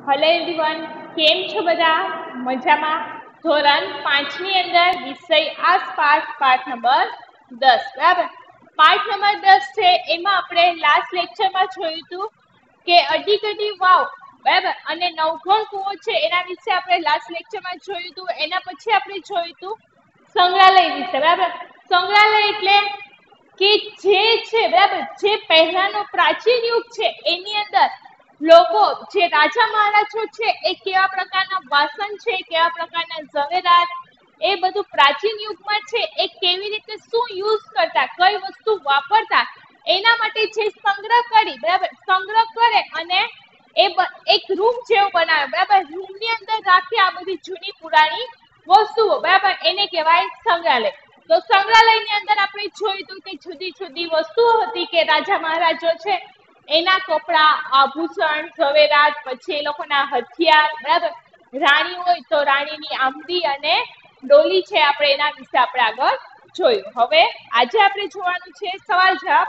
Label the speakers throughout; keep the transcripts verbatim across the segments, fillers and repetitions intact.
Speaker 1: Hello everyone, કેમ છો બધા? મજામાં? ધોરણ પાંચની અંદર વિષય આસપાસ પાઠ નંબર દસ. બરાબર, પાઠ નંબર દસ છે. એમાં આપણે લાસ્ટ લેક્ચરમાં જોયું હતું કે અડીકડી વાવ બરાબર અને નવઘણ કૂવો છે એના વિશે આપણે લાસ્ટ લેક્ચરમાં જોયું હતું. એના પછી આપણે જોયું હતું સંગ્રહાલય વિશે. બરાબર, સંગ્રહાલય એટલે કે જે છે બરાબર જે પહેલાનો પ્રાચીન યુગ છે એની અંદર લોકો જે રાજા મહારાજો છે એ કેવા પ્રકારના વાસણ છે, કેવા પ્રકારના ઝવેરાત, એ બધું પ્રાચીન યુગમાં છે એ કેવી રીતે શું યુઝ કરતા, કઈ વસ્તુ વાપરતા, એના માટે જે સંગ્રહ કરી બરાબર સંગ્રહ કરે અને એ એક રૂમ જેવો બનાવે. બરાબર, રૂમની અંદર રાખી આ બધી જૂની પુરાણી વસ્તુઓ બરાબર એને કહેવાય સંગ્રહાલય. તો સંગ્રહાલયની અંદર આપણે જોયું હતું કે જુદી જુદી વસ્તુઓ હતી કે રાજા મહારાજો છે એના કપડા, આભૂષણ, ઝવેરાત, પછી એ લોકોના હથિયાર બરાબર, રાણી હોય તો રાણીની આમદી અને ડોલી છે, આપણે એના વિશે આપણે આગળ જોયું. હવે આજે આપણે જોવાનું છે સવાલ જવાબ.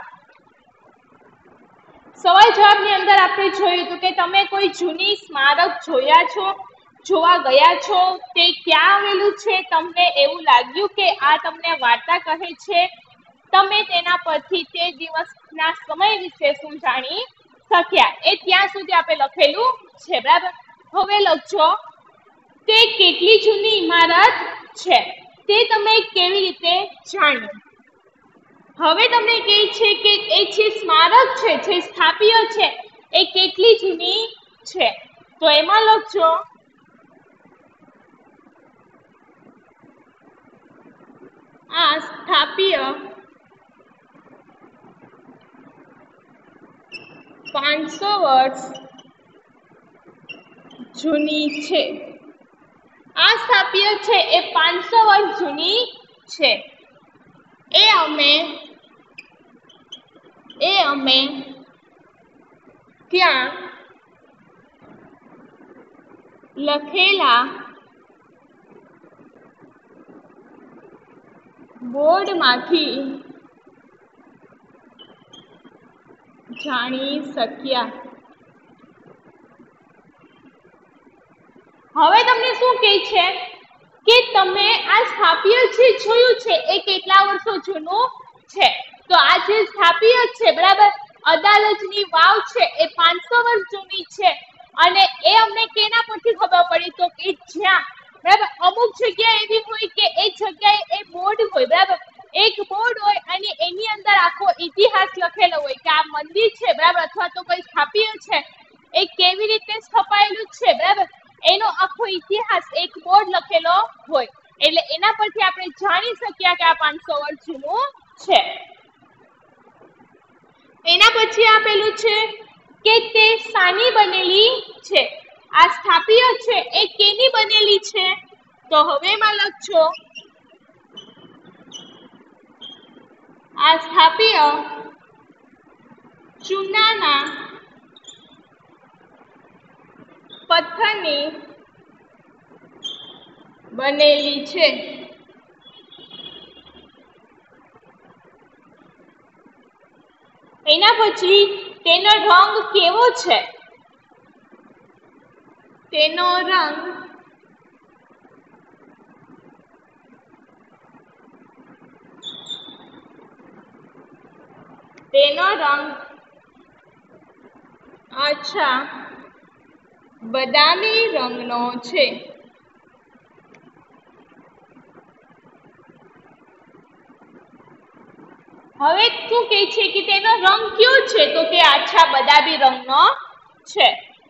Speaker 1: સવાલ જવાબની અંદર આપણે જોયું હતું કે તમે કોઈ જૂની સ્મારક જોયા છો, જોવા ગયા છો, તે ક્યાં આવેલું છે, તમને એવું લાગ્યું કે આ તમને વાર્તા કહે છે, તમે તેના પરથી તે દિવસના સમય વિશે શું જાણી શક્યા, એ ત્યાં સુધી આપણે લખેલું છે. બરાબર, હવે લખજો તે કેટલી જૂની ઇમારત છે તે તમે કેવી રીતે જાણ્યું. હવે તમને કહે છે કે એ જે સ્મારક છે, જે સ્થાપ્ય છે એ કેટલી જૂની છે, તો એમાં લખજો આ સ્થાપ્ય પાંચસો વર્ષ જૂની છે. આ સ્થાપ્ય છે એ પાંચસો વર્ષ જૂની છે. એ અમે એ અમે ત્યાં લખેલા બોર્ડમાંથી જાણી શક્યા. હવે તમને શું કહે છે કે તમે આ સ્થાપ્ય જે જોયું છે એ કેટલા વર્ષો જૂનું છે. તો આ જે સ્થાપ્ય છે બરાબર અદાલતની વાવ છે એ પાંચસો વર્ષ જૂની છે. અને એ અમને કેના પરથી ખબર પડી, તો કે જ્યાં બરાબર અમુક જગ્યા એવી હોય કે એ જગ્યાએ એ બોર્ડ હોય બરાબર, એક બોર્ડ હોય અને એની અંદર આખો ઇતિહાસ લખેલો હોય કે આ મંદિર છે બરાબર અથવા તો કોઈ સ્થાપ્ય છે એ કેવી રીતે સ્થપાયેલું છે બરાબર, એનો આખો ઇતિહાસ એક બોર્ડ લખેલો હોય. એટલે એના પરથી આપણે જાણી શક્યા કે આ પાંચસો વર્ષ જૂનું છે. એના પછી આપેલું છે કે તે શાની બનેલી છે. આ સ્થાપ્ય છે એ કેની બનેલી છે, તો હવે એમાં લખજો આ સ્થાપ્ય ચૂનાના પથ્થરની બનેલી છે. એના પછી તેનો રંગ કેવો છે, તેનો રંગ તેનો રંગ આછા બદામી રંગનો છે. હવે શું કહે છે કે તેનો રંગ કયો છે, તો કે આછા બદામી રંગનો છે.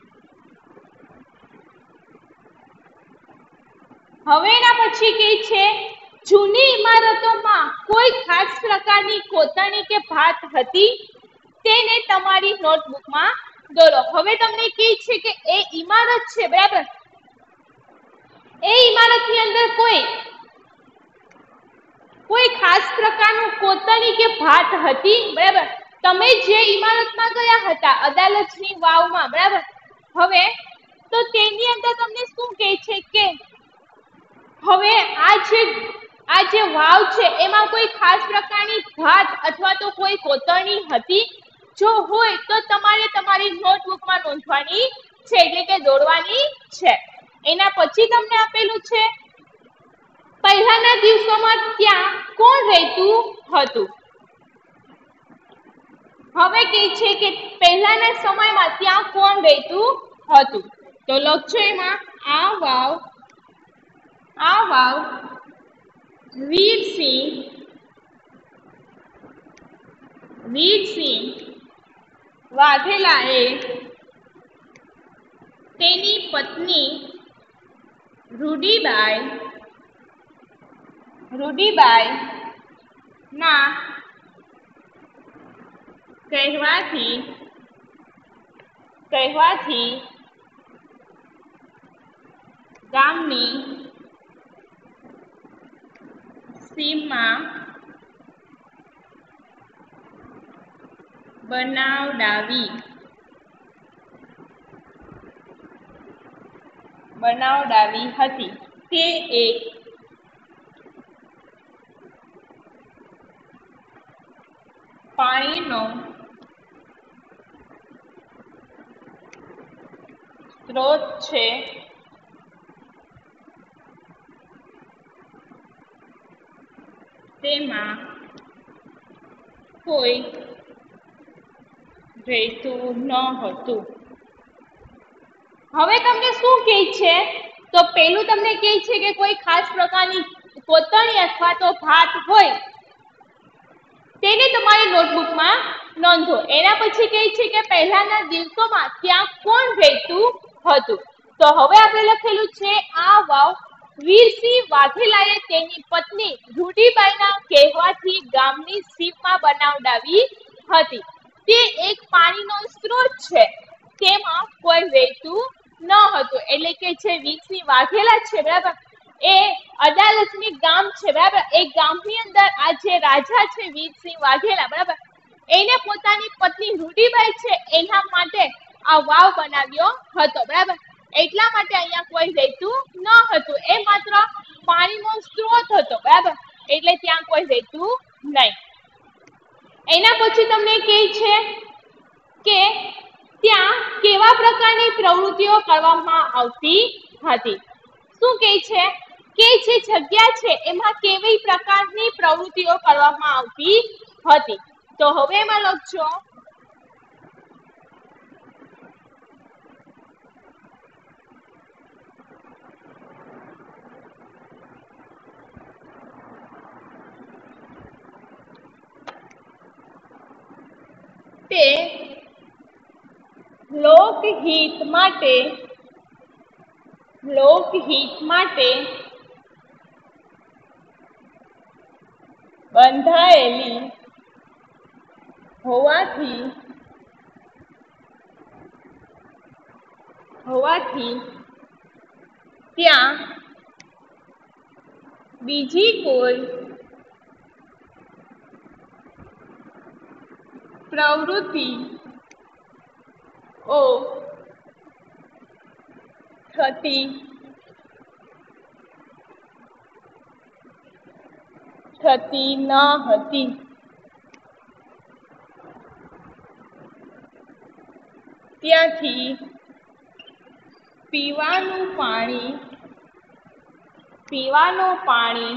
Speaker 1: હવે એના પછી કહે છે જૂની ઇમારતોમાં કોઈ ખાસ પ્રકારની કોતરણી કે ભાત હતી, તેને તમારી નોટબુકમાં દોરો. હવે તમને કહે છે કે એ ઇમારત છે બરાબર, એ ઇમારતની અંદર કોઈ કોઈ ખાસ પ્રકારનું કોતરણી કે ભાત હતી બરાબર. તમે જે ઇમારતમાં ગયા હતા અદાલતની વાવમાં બરાબર, હવે તો તેની અંદર તમને શું કહે છે કે હવે આ જે આ જે વાવ છે એમાં કોઈ ખાસ પ્રકારની ભાત અથવા તો કોઈ કોતરણી હતી, જો હોય તો તમારે તમારી નોટબુકમાં નોંધવાની છે એટલે કે દોડવાની છે. એના પછી તમને આપેલું છે પહેલાના દિવસોમાં ત્યાં કોણ રહેતું હતું. હવે કહે છે કે પહેલાના સમયમાં ત્યાં કોણ રહેતું હતું. તો લખજો એમાં આ વાવ આ વાવ વીરસિંહ વીરસિંહ વાઘેલાએ તેની પત્ની રૂડીબાઈ રૂડીબાઈ ના કહેવાથી કહેવાથી ગામની સીમમાં બનાવડાવી બનાવડાવી હતી. તે એક પાણીનો સ્ત્રોત છે. તેમાં કોઈ રહેતું ન હતું. હવે તમને શું કહે છે તો પેલું તમને કહે છે કે કોઈ ખાસ પ્રકારની કોતરણી અથવા તો ભાત હોય તેને તમારી નોટબુકમાં નોંધો. એના પછી કહે છે કે પહેલાના દિવસોમાં ત્યાં કોણ રહેતું હતું. તો હવે આપણે લખેલું છે આ વાવ વીરસિંહ વાઘેલાએ તેની પત્ની રૂડીબાઈના કહેવાથી ગામની સીમમાં બનાવડાવી હતી. તે એક પાણીનો સ્ત્રોત છે. તેમાં કોઈ રહેતું ન હતું. એટલે કે જે વીરસિંહ વાઘેલા છે બરાબર એ અડાલજની ગામ છે બરાબર. એ ગામની અંદર આ જે રાજા છે વીરસિંહ વાઘેલા બરાબર એને પોતાની પત્ની રૂડીબાઈ છે એના માટે આ વાવ બનાવ્યો હતો બરાબર. એટલા માટે અહીંયા કોઈ રહેતું ન હતું. એ માત્ર પાણીનો સ્ત્રોત હતો બરાબર. એટલે ત્યાં કોઈ રહેતું નહીં. એના પછી તમને કહે છે કે ત્યાં કેવા પ્રકારની પ્રવૃત્તિઓ કરવામાં આવતી હતી. શું કહે છે કે જે જગ્યા છે એમાં કેવી પ્રકારની પ્રવૃત્તિઓ કરવામાં આવતી હતી. તો હવે એમાં લખજો તે લોકહિત માટે લોકહિત માટે બંધાયેલી હોવાથી હોવાથી ત્યાં બીજી કોઈ પ્રવૃત્તિ ઓ થતી થતી ન હતી. ત્યાંથી પીવાનું પાણી પીવાનું પાણી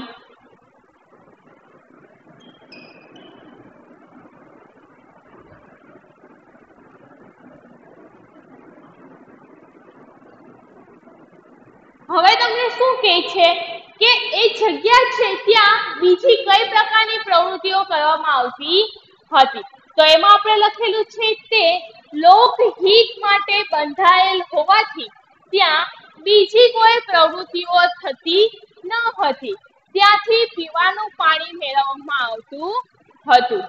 Speaker 1: હવે તમને શું કહે છે કે એ જગ્યા છે ત્યાં બીજી કઈ પ્રકારની પ્રવૃત્તિઓ કરવામાં આવતી હતી. તો એમાં આપણે લખેલું છે તે લોકહિત માટે બંધાયેલ હોવાથી ત્યાં બીજી કોઈ પ્રવૃત્તિઓ થતી ન હતી. ત્યાંથી પીવાનું પાણી મેળવવામાં આવતું હતું.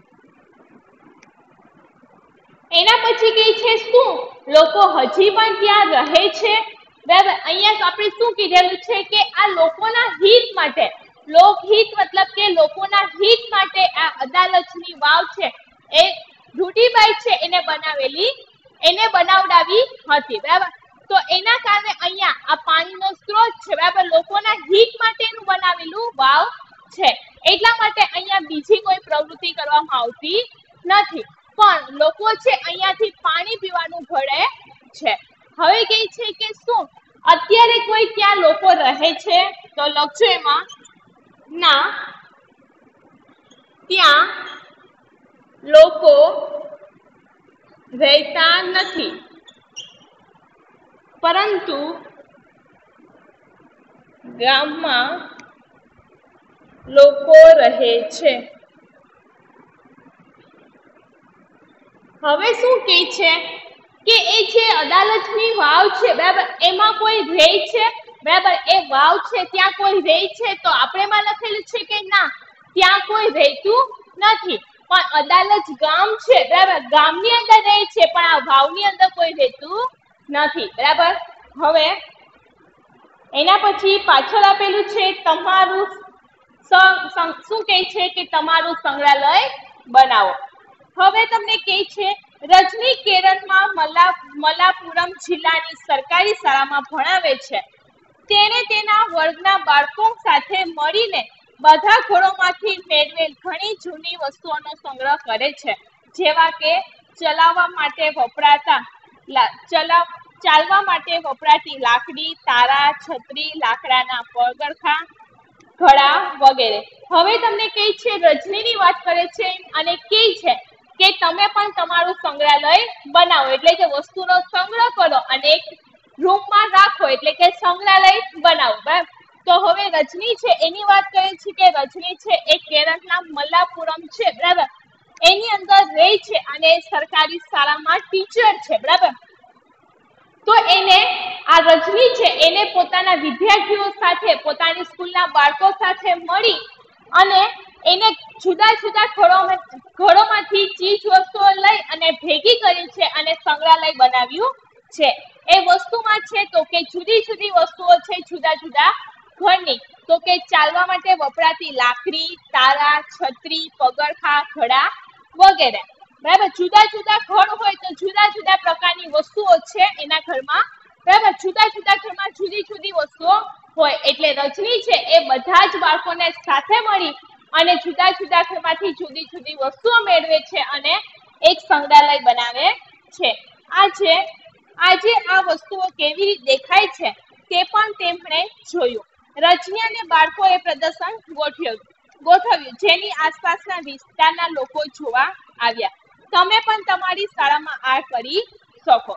Speaker 1: એના પછી કહે છે શું લોકો હજી પણ ત્યાં રહે છે બરાબર. અહીંયા આપણે શું કીધેલું છે કે આ લોકોના હિત માટે લોકહિત મતલબ કે લોકોના હિત માટે આ અડાલજની વાવ છે એ રૂડીબાઈ છે એને બનાવેલી એને બનાવડાવી હતી બરાબર. તો એના કારણે અહીંયા આ પાણીનો સ્ત્રોત છે બરાબર લોકોના હિત માટેનું બનાવેલું વાવ છે. એટલા માટે અહીંયા બીજી કોઈ પ્રવૃત્તિ કરવામાં આવતી નથી પણ લોકો છે અહીંયાથી પાણી પીવાનું ભળે છે. હવે કહે છે કે શું અત્યારે કોઈ ત્યાં લોકો રહે છે? તો લખજો એમાં ના, ત્યાં લોકો રહેતા નથી, પરંતુ ગામમાં લોકો રહે છે. હવે શું કહે છે કે એ જે અદાલતની વાવ છે બરાબર, એમાં કોઈ રહે છે બરાબર, એ વાવ છે ત્યાં કોઈ રહે છે, તો આપણે એમાં લખેલું છે કે ના, ત્યાં કોઈ રહેતું નથી, પણ અદાલત ગામ છે બરાબર, ગામની અંદર રહે છે, પણ આ વાવની અંદર કોઈ રહેતું નથી બરાબર. હવે એના પછી પાછળ આપેલું છે તમારું શું કહે છે કે તમારું સંગ્રહાલય બનાવો. હવે તમને કહે છે રજની કેરળમાં મલા મલાપુરમ જિલ્લાની સરકારી શાળામાં ભણાવે છે. તેણે તેના વર્ગના બાળકો સાથે મળીને બધા ઘરોમાંથી મેળવેલ ઘણી જૂની વસ્તુઓનો સંગ્રહ કરે છે, જેવા કે ચલાવવા માટે વપરાતા ચલાવ ચાલવા માટે વપરાતી લાકડી, તારા, છત્રી, લાકડાના પગરખાં, ઘડા વગેરે. હવે તમને કહે છે રજનીની વાત કરે છે અને કહે છે કે તમે પણ તમારું સંગ્રહાલય બનાવો, એટલે કે વસ્તુનો સંગ્રહ કરો અને એક રૂમમાં રાખો, એટલે કે સંગ્રહાલય બનાવો બરાબર. તો હવે રજની છે એની વાત કરે છે કે રજની છે એ કેરળના મલ્લાપુરમ છે બરાબર, એની અંદર રહે છે અને સરકારી શાળામાં ટીચર છે બરાબર. તો એને આ રજની છે એને પોતાના વિદ્યાર્થીઓ સાથે, પોતાની સ્કૂલના બાળકો સાથે મળી અને એને જુદા જુદા ઘરોમાં ઘરોમાંથી ચીજ વસ્તુઓ લઈ અને ભેગી કરી છે અને સંગ્રહાલય બનાવ્યું છે. એ વસ્તુમાં છે તો કે જુદી જુદી વસ્તુઓ છે જુદા જુદા ઘરની, તો કે ચાલવા માટે વપરાતી લાકડી, તારા, છત્રી, પગરખાં, ઘડા વગેરે બરાબર. જુદા જુદા ઘર હોય તો જુદા જુદા પ્રકારની વસ્તુઓ છે એના ઘરમાં બરાબર, જુદા જુદા ઘરમાં જુદી જુદી વસ્તુઓ હોય, એટલે રજની છે એ બધા જ બાળકોને સાથે મળી અને જુદા જુદા ઘરમાંથી જુદી જુદી વસ્તુઓ મેળવે છે અને એક સંગ્રહાલય બનાવે છે. આજે આજે આ વસ્તુઓ કેવી રીતે દેખાય છે તે પણ તેમણે જોયું. રજની અને બાળકોએ પ્રદર્શન ગોઠવ્યું ગોઠવ્યું જેની આસપાસના વિસ્તારના લોકો જોવા આવ્યા. તમે પણ તમારી શાળામાં આ કરી શકો.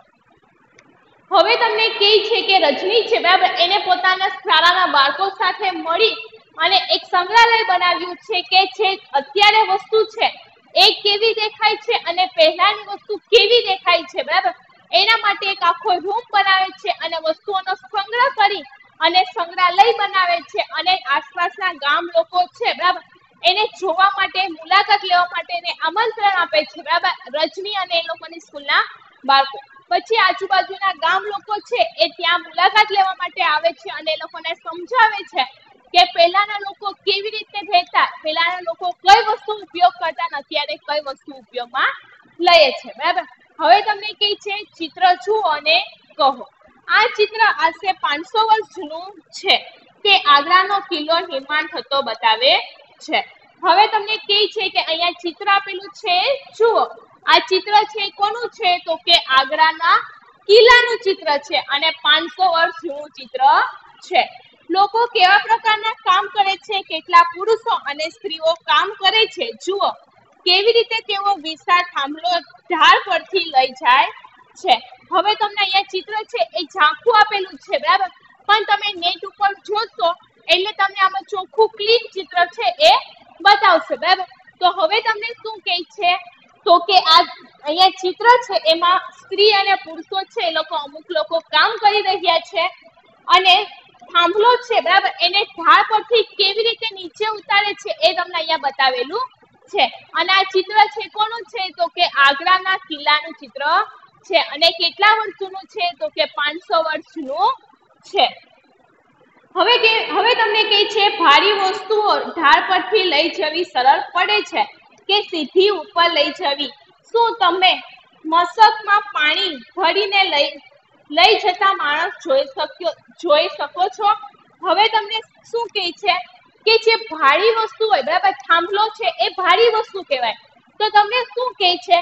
Speaker 1: હવે તમને કહે છે કે રજની છે બરાબર, એને પોતાના શાળાના બાળકો સાથે મળી અને એક સંગ્રહાલય બનાવ્યું છે કે જે અત્યારે વસ્તુ છે એ કેવી દેખાય છે અને પહેલાની વસ્તુ કેવી દેખાય છે બરાબર, એના માટે એક આખો રૂમ બનાવે છે અને વસ્તુઓનો સંગ્રહ કરી અને સંગ્રહાલય બનાવે છે અને આસપાસના ગામ લોકો છે બરાબર, એને જોવા માટે, મુલાકાત લેવા માટે એને આમંત્રણ આપે છે બરાબર, રજની અને એ લોકોની સ્કૂલના બાળકો. પછી આજુબાજુના ગામ લોકો છે એ ત્યાં મુલાકાત લેવા માટે આવે છે અને એ લોકોને સમજાવે છે કે પહેલાના લોકો કેવી રીતે રહેતા, પહેલાના લોકો કઈ વસ્તુ ઉપયોગ કરતા, અત્યારે કઈ વસ્તુ ઉપયોગમાં લઈએ છે બરાબર. હવે તમને કહે છે ચિત્ર જુઓ અને કહો. આ ચિત્ર આશરે પાંચસો વર્ષ જૂનું છે, તે આગ્રાનો કિલ્લો નિર્માણ થતો બતાવે છે. હવે તમને કહે છે કે અહીંયા ચિત્ર આપેલું છે જુઓ. આ ચિત્ર છે કોનું છે તો કે આગ્રાના કિલ્લાનું ચિત્ર છે અને પાંચસો વર્ષ જૂનું ચિત્ર છે. લોકો કેવા પ્રકારના કામ કરે છે, કેટલા પુરુષો અને સ્ત્રીઓ કામ કરે છે જુઓ. કેવી રીતે તેઓ વિશાળ થાંભલો ઢાળ પરથી લઈ જાય છે. હવે તમને અહીંયા ચિત્ર છે એ ઝાંખું આપેલું છે બરાબર, પણ તમે નેટ ઉપર જોશો એટલે તમને આમાં ચોખ્ખું ક્લીન ચિત્ર છે એ બતાવશે બરાબર. તો હવે તમને શું કહે છે તો કે આ અહીંયા ચિત્ર છે એમાં સ્ત્રી અને પુરુષો છે એ લોકો અમુક લોકો કામ કરી રહ્યા છે અને થાંભલો છે બરાબર, એને ઢાળ પરથી કેવી રીતે નીચે ઉતારે છે એ તમને અહીંયા બતાવેલું છે. અને આ ચિત્ર છે કોનું છે તો કે આગ્રાના કિલ્લાનું ચિત્ર છે અને કેટલા વર્ષ જૂનું છે તો કે પાંચસો વર્ષ જૂનું છે. હવે કે હવે તમને કહે છે ભારી વસ્તુઓ ઢાળ પરથી લઈ જવી સરળ પડે છે કે સીધી ઉપર લઈ જવી. શું તમે મશકમાં પાણી ભરીને લઈ લઈ જતા માણસ જોઈ શક્યો જોઈ શકો છો? હવે તમને શું કહે છે કે જે ભારી વસ્તુ હોય બરાબર, થાંભલો છે એ ભારી વસ્તુ કહેવાય. તો તમને શું કહે છે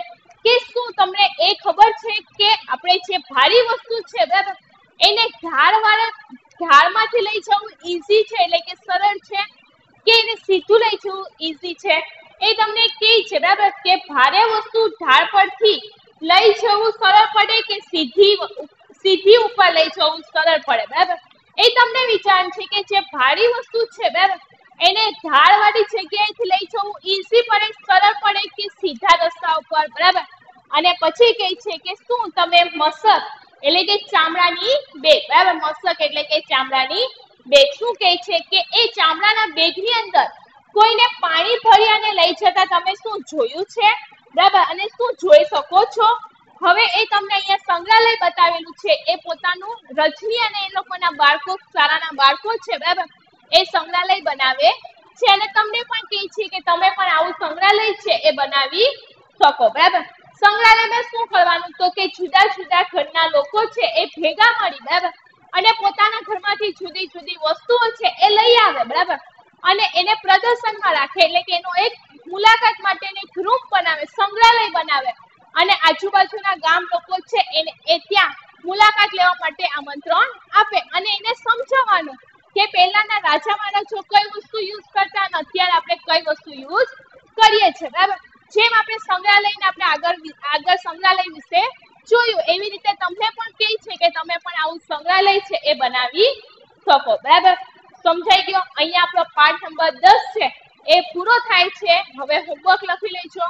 Speaker 1: કે શું તમને એ ખબર છે કે આપણે જે ભારી વસ્તુ છે બરાબર એને ઢાળ વાળા ઢાળમાંથી લઈ જવું ઈઝી છે એટલે કે સરળ છે કે એને સીધું લઈ જવું ઈઝી છે એ તમને કહે છે બરાબર કે ભારે વસ્તુ ઢાળ પરથી લઈ જવું સરળ પડે કે સીધી સીધી ઉપર લઈ જવું સરળ પડે બરાબર એ તમને વિચાર છે કે જે ભારી વસ્તુ છે બરાબર એને ઢાળ વાળી જગ્યાએથી લઈ જવું ઈઝી પડે સરળ પડે કે સીધા રસ્તા ઉપર બરાબર અને પછી કહે છે કે શું તમે મસક એટલે કે ચામડાની બેગ બરાબર મસક એટલે કે ચામડાની બેગ શું કહે છે કે એ ચામડાના બેગની અંદર કોઈને પાણી ભરી અને લઈ જતા તમે શું જોયું છે બરાબર અને શું જોઈ શકો છો હવે એ તમને અહીંયા સંગ્રહાલય બતાવેલું છે એ પોતાનું રજની અને એ લોકોના બાળકો શાળાના બાળકો છે બરાબર એ સંગ્રહાલય બનાવે છે અને તમને પણ કહે છે કે તમે પણ આવું સંગ્રહાલય છે એ બનાવી શકો બરાબર સંગ્રહાલયમાં શું કરવાનું તો કે જુદા જુદા ઘરના લોકો છે એ ભેગા મળી બરાબર અને પોતાના ઘરમાંથી જુદી જુદી વસ્તુઓ છે એ લઈ આવે બરાબર અને એને પ્રદર્શનમાં રાખે એટલે કે એનો એક મુલાકાત માટેનો એક રૂમ બનાવે સંગ્રહાલય બનાવે અને આજુબાજુના ગામ લોકો છે એને એ ત્યાં મુલાકાત લેવા માટે આમંત્રણ આપે અને એને સમજાવવાનું કે પહેલાના રાજા મહારાજો કઈ વસ્તુ યુઝ કરતા અને અત્યારે આપણે કઈ વસ્તુ યુઝ કરીએ છીએ બરાબર જેમ આપણે સંગ્રહાલયને આપણે આગળ આગળ સંગ્રહાલય વિશે જોયું એવી રીતે તમને પણ કહે છે કે તમે પણ આવું સંગ્રહાલય છે એ બનાવી શકો બરાબર સમજાઈ ગયો અહીંયા આપણો પાઠ નંબર દસ છે એ પૂરો થાય છે હવે હોમવર્ક લખી લેજો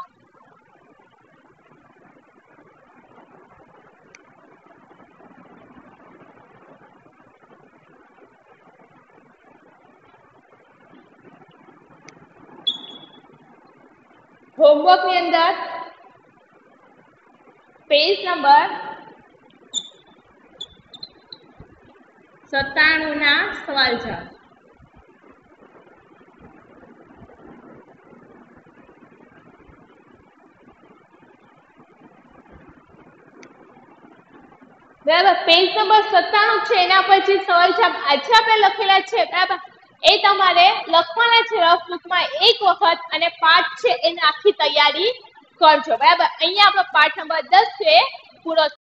Speaker 1: होमवर्क ની અંદર પેજ નંબર સત્તાણું ના સવાલ જવાબ બરાબર પેજ નંબર સત્તાણું છે એના પર જે સવાલ જવાબ આજે આપણે લખેલા છે બરાબર એ તમારે લખવાના છે રફ બુકમાં એક વખત અને પાઠ છે એની આખી તૈયારી કરજો બરાબર અહીંયા આપણો પાઠ નંબર દસ છે પૂરો